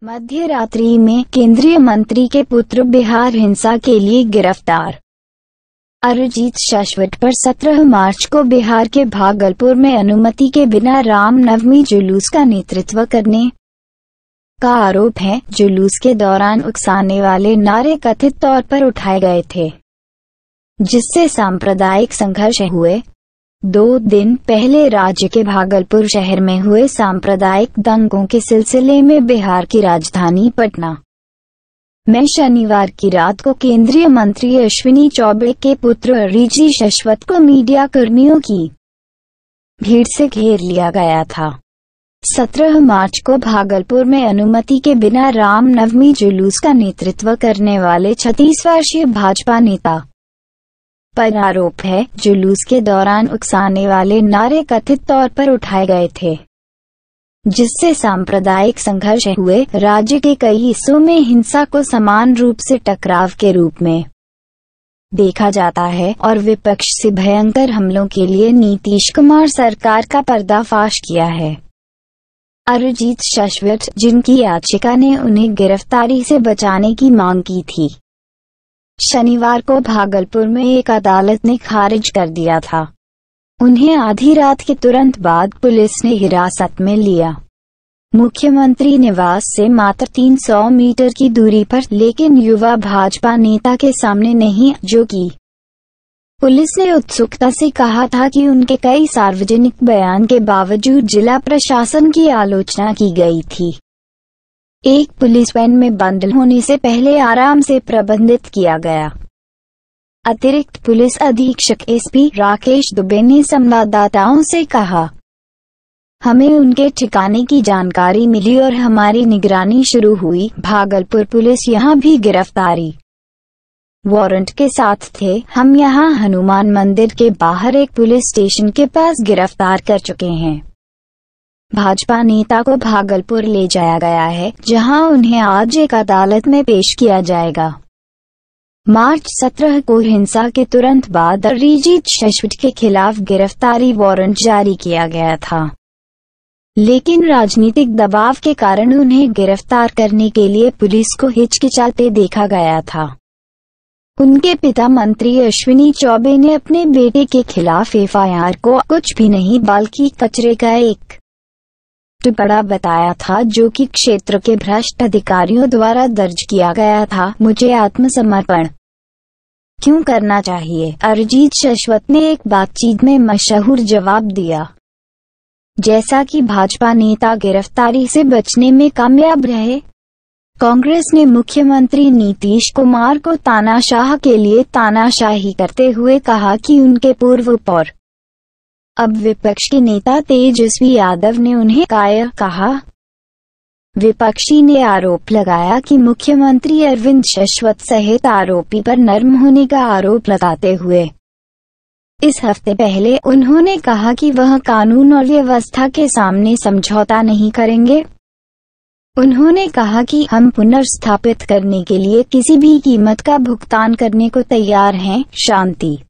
मध्य रात्रि में केंद्रीय मंत्री के पुत्र बिहार हिंसा के लिए गिरफ्तार। अरिजीत शाश्वत पर 17 मार्च को बिहार के भागलपुर में अनुमति के बिना रामनवमी जुलूस का नेतृत्व करने का आरोप है। जुलूस के दौरान उकसाने वाले नारे कथित तौर पर उठाए गए थे, जिससे सांप्रदायिक संघर्ष हुए। 2 दिन पहले राज्य के भागलपुर शहर में हुए सांप्रदायिक दंगों के सिलसिले में बिहार की राजधानी पटना में शनिवार की रात को केंद्रीय मंत्री अश्विनी चौबे के पुत्र अरिजीत शाश्वत को मीडिया कर्मियों की भीड़ से घेर लिया गया था। 17 मार्च को भागलपुर में अनुमति के बिना रामनवमी जुलूस का नेतृत्व करने वाले 36 वर्षीय भाजपा नेता पर आरोप है। जुलूस के दौरान उकसाने वाले नारे कथित तौर पर उठाए गए थे, जिससे सांप्रदायिक संघर्ष हुए। राज्य के कई हिस्सों में हिंसा को समान रूप से टकराव के रूप में देखा जाता है और विपक्ष से भयंकर हमलों के लिए नीतीश कुमार सरकार का पर्दाफाश किया है। अरिजीत शाश्वत, जिनकी याचिका ने उन्हें गिरफ्तारी से बचाने की मांग की थी, शनिवार को भागलपुर में एक अदालत ने खारिज कर दिया था। उन्हें आधी रात के तुरंत बाद पुलिस ने हिरासत में लिया। मुख्यमंत्री निवास से मात्र 300 मीटर की दूरी पर, लेकिन युवा भाजपा नेता के सामने नहीं, जो कि पुलिस ने उत्सुकता से कहा था कि उनके कई सार्वजनिक बयान के बावजूद जिला प्रशासन की आलोचना की गई थी। एक पुलिस वैन में बंद होने से पहले आराम से प्रबंधित किया गया। अतिरिक्त पुलिस अधीक्षक एसपी राकेश दुबे ने संवाददाताओं से कहा, हमें उनके ठिकाने की जानकारी मिली और हमारी निगरानी शुरू हुई। भागलपुर पुलिस यहां भी गिरफ्तारी वारंट के साथ थे। हम यहां हनुमान मंदिर के बाहर एक पुलिस स्टेशन के पास गिरफ्तार कर चुके हैं। भाजपा नेता को भागलपुर ले जाया गया है, जहां उन्हें आज एक अदालत में पेश किया जाएगा। मार्च 17 को हिंसा के तुरंत बाद अरिजीत शाश्वत के खिलाफ गिरफ्तारी वारंट जारी किया गया था, लेकिन राजनीतिक दबाव के कारण उन्हें गिरफ्तार करने के लिए पुलिस को हिचकिचाते देखा गया था। उनके पिता मंत्री अश्विनी चौबे ने अपने बेटे के खिलाफ एफआईआर को कुछ भी नहीं बल्कि कचरे का एक टुकड़ा बताया था, जो कि क्षेत्र के भ्रष्ट अधिकारियों द्वारा दर्ज किया गया था। मुझे आत्मसमर्पण क्यों करना चाहिए? अरिजीत शाश्वत ने एक बातचीत में मशहूर जवाब दिया। जैसा कि भाजपा नेता गिरफ्तारी से बचने में कामयाब रहे, कांग्रेस ने मुख्यमंत्री नीतीश कुमार को तानाशाह के लिए तानाशाही करते हुए कहा कि उनके पूर्व और अब विपक्ष के नेता तेजस्वी यादव ने उन्हें कायर कहा। विपक्षी ने आरोप लगाया कि मुख्यमंत्री अरविंद शाश्वत सहित आरोपी पर नर्म होने का आरोप लगाते हुए इस हफ्ते पहले उन्होंने कहा कि वह कानून और व्यवस्था के सामने समझौता नहीं करेंगे। उन्होंने कहा कि हम पुनर्स्थापित करने के लिए किसी भी कीमत का भुगतान करने को तैयार हैं। शांति